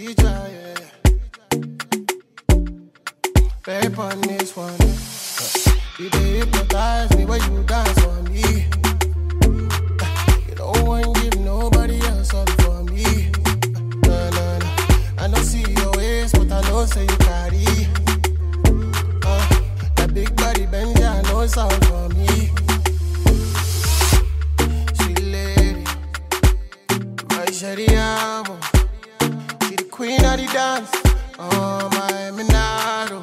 Babe on this one. You dey hypnotize me when you dance for me. You don't want to give nobody else up for me. Nah, nah, nah. I don't see your ways, but I know say you carry. That big body bend, yeah, I know it's all for me. Sweet lady, my Sharia, she the queen of the dance. Oh my Minado.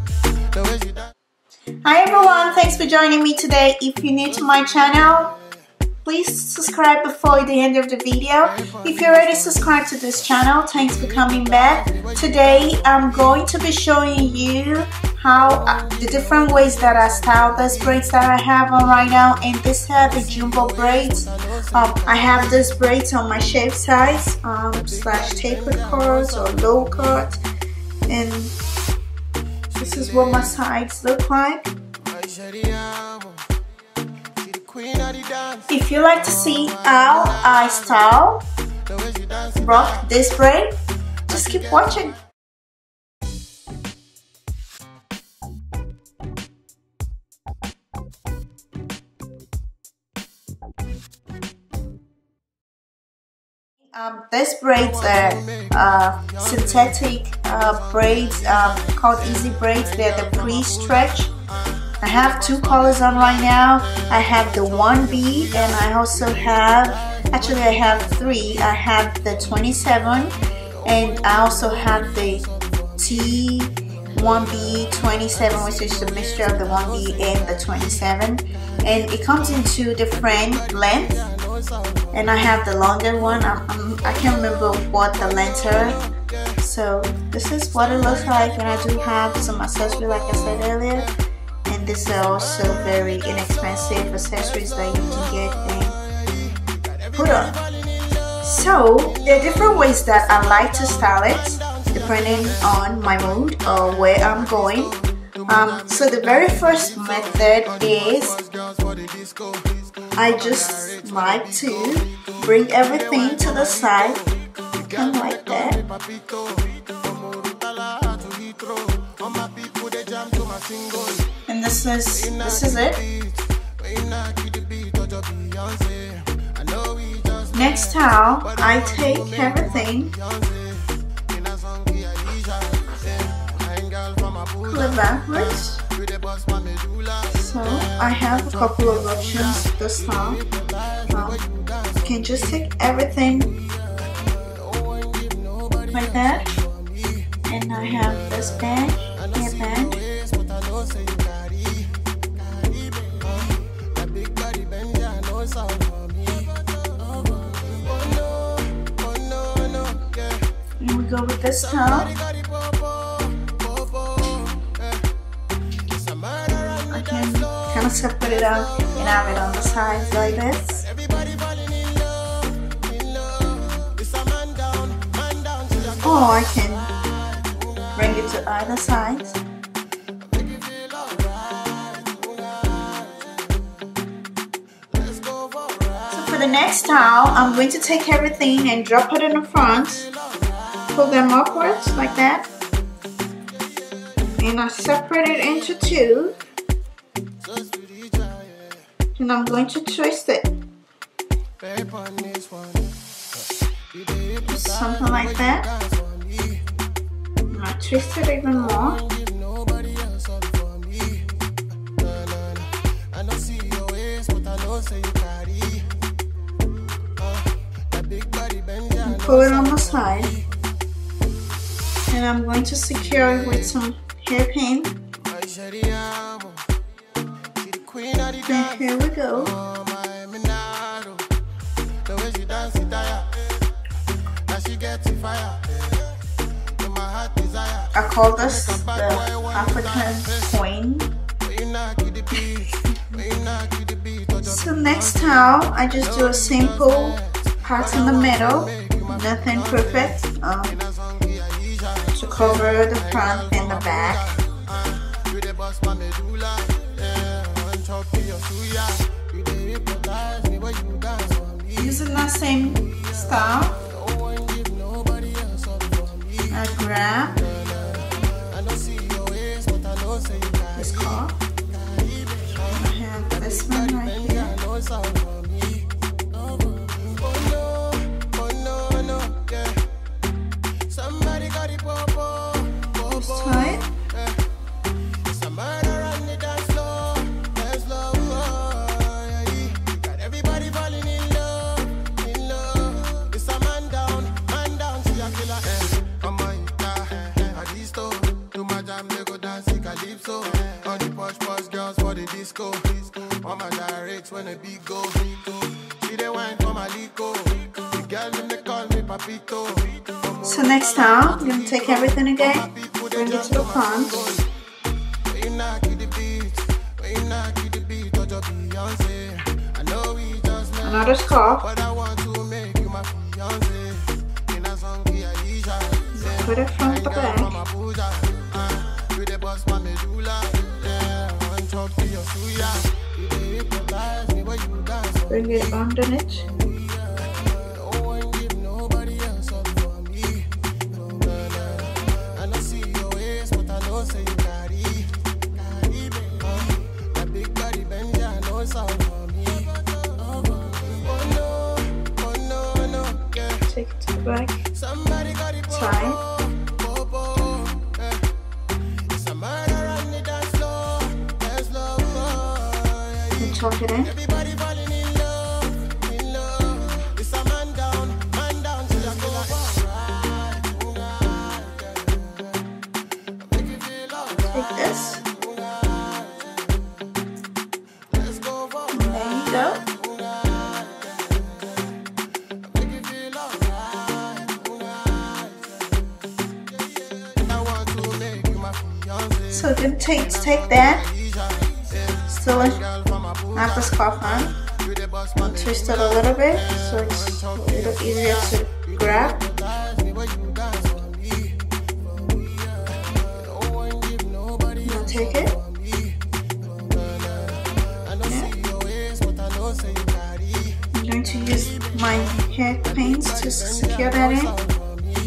Hi everyone, thanks for joining me today. If you're new to my channel, please subscribe before the end of the video. If you're already subscribed to this channel, thanks for coming back. Today I'm going to be showing you how the different ways that I style these braids that I have on right now. And these are the jumbo braids. I have these braids on my shape size slash tapered curls or low cut, and this is what my sides look like. If you like to see how I style rock this braid, just keep watching. These braids are synthetic braids called easy braids. They're the pre-stretch. I have two colors on right now. I have the 1B and I also have, actually I have three. I have the 27 and I also have the T1B 27, which is the mixture of the 1B and the 27. And it comes in two different lengths. And I have the longer one. I can't remember what the lengths are. So this is what it looks like, and I do have some accessories like I said earlier. And these are also very inexpensive accessories that you can get and put on. So there are different ways that I like to style it depending on my mood or where I'm going. So the very first method is I just like to bring everything to the side, kind of like that. And this is it. Next towel, I take everything, pull it backwards. So I have a couple of options this time. You can just take everything like that, and I have this band, hairband. And we go with this towel. I can kind of separate it out and have it on the sides like this. Or I can bring it to either side. So for the next towel, I'm going to take everything and drop it in the front. Pull them upwards like that. And I separate it into two. And I'm going to twist it. Something like that. And I twist it even more. And pull it on the side. And I'm going to secure it with some hairpin. And here we go. I call this the African queen. So next towel, I just do a simple part in the middle, nothing perfect, to cover the front and the back. Using that same style, grab this card. I have this one right here. Just tie it. When the beat go, she the wine for my lico. The girl them they call me papito. So next time, you're gonna take everything again, bring it to the front. Another scarf. Put it from the back. Bring it underneath. Take it to the back. Tie. And tuck it in. Take this. And there you go. So you can take that, still not the scarf on, and twist it a little bit so it's a little easier to grab. Now take it. Yeah. I'm going to use my hair pins to secure that in.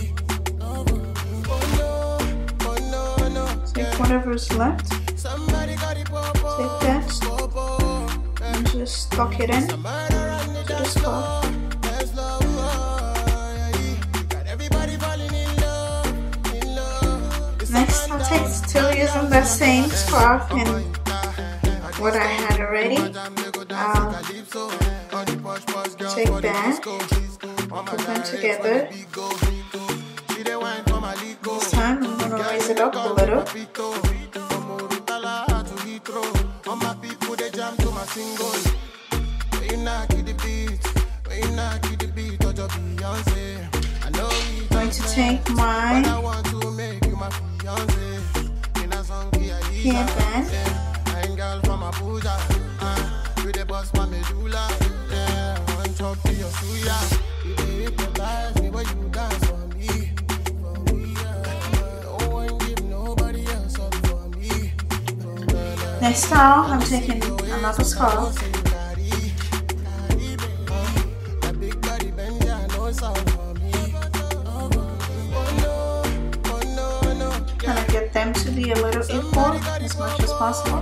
Whatever is left, take that and just tuck it in to the scarf. Next, still using the same scarf and what I had already. I'll take that, put them together. This time I'm going to raise it up a little. I'm going to take my hairband. Next time, I'm taking another scarf. Trying to get them to be a little equal as much as possible.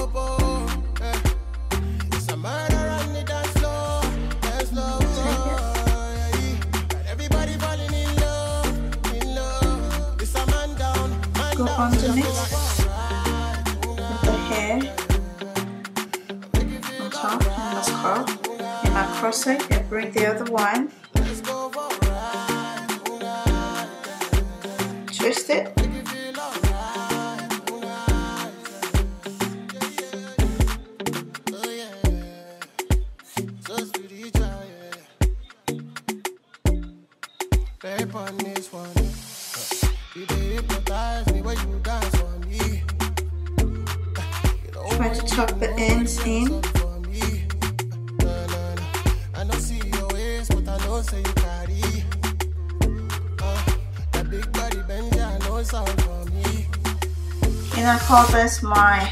Go underneath. On top and the scarf, and I cross it and bring the other one, twist it, try to tuck the ends in. And I call this my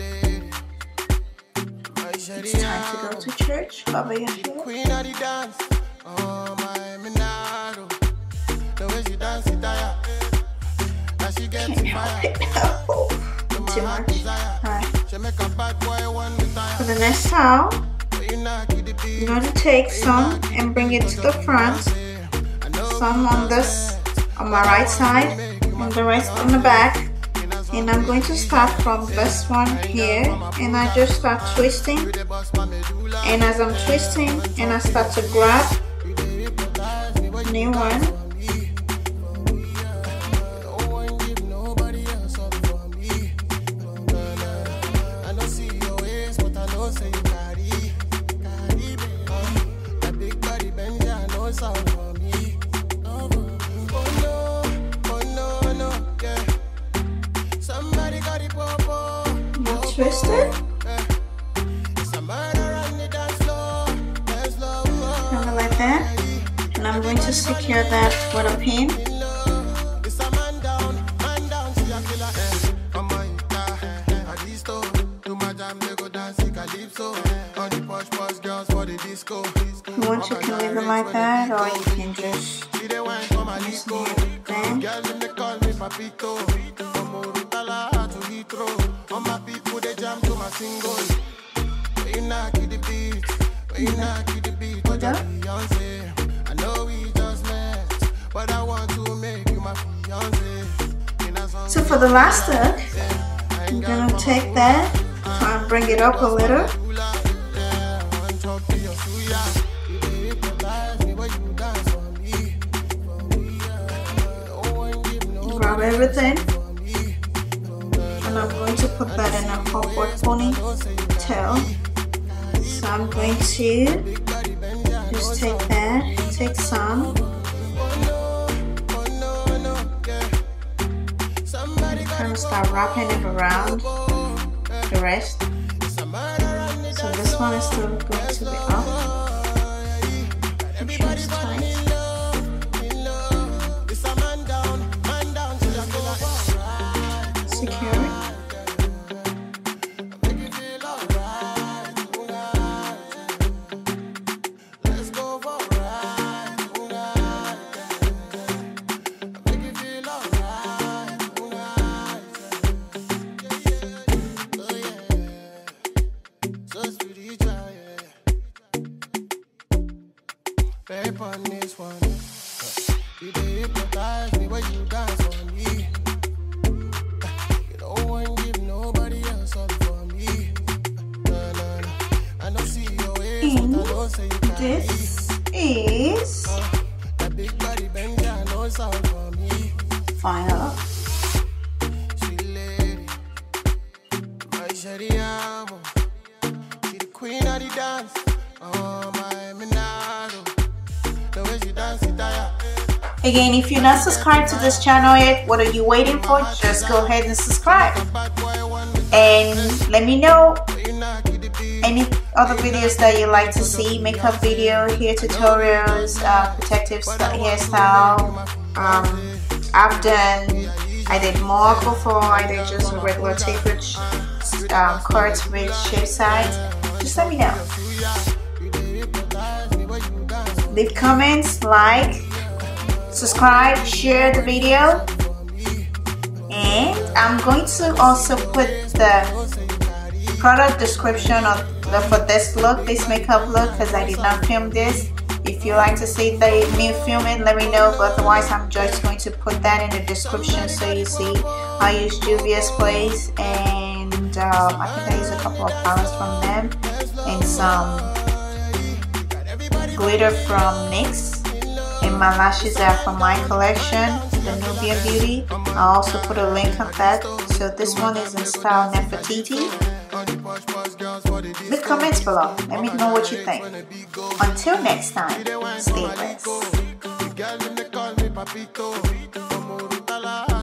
"It's time to go to church." Cover your head. the next style, I'm going to take some and bring it to the front, some on my right side and the rest on the back. And I'm going to start from this one here, and I just start twisting, and as I'm twisting and I start to grab new one, twist it, kind of like that, and I'm going to secure that with a pin. You want, you can leave it like that, or you can just use the band. So for the last look, I'm gonna take that, try and bring it up a little. Grab everything, and I'm going to put that in a upward ponytail. So I'm going to just take that, take some, kind of start wrapping it around the rest. So this one is still going to be up. Make sure it's tight. Secure it. On this one, you hypnotize me when you dance for me. You don't want to give nobody else up for me. I don't see your ways, and this is that big body bend, I know it's all for me. final. Sweet lady, my Shariamo, she the queen of the dance. Oh my Minado. Again, if you're not subscribed to this channel yet, what are you waiting for? Just go ahead and subscribe. And let me know any other videos that you like to see. Makeup video, hair tutorials, protective hairstyle. I did more before. I did just a regular tapered curls with shape sides. Just let me know. Leave comments, like, subscribe, share the video, and I'm going to also put the product description for this look, this makeup look, because I did not film this. If you like to see me film it, let me know, but otherwise I'm just going to put that in the description so you see. I use Juvia's Place, and I think I use a couple of palettes from them, and some glitter from NYX, and my lashes are from my collection, the Nubian Beauty. I'll also put a link of that. So this one is in style Nefertiti. Leave comments below, let me know what you think. Until next time, stay blessed.